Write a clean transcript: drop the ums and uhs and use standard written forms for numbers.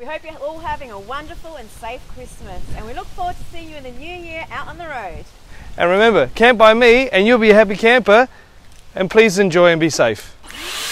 We hope you're all having a wonderful and safe Christmas, and we look forward to seeing you in the new year out on the road. And remember, camp by me and you'll be a happy camper, and please enjoy and be safe.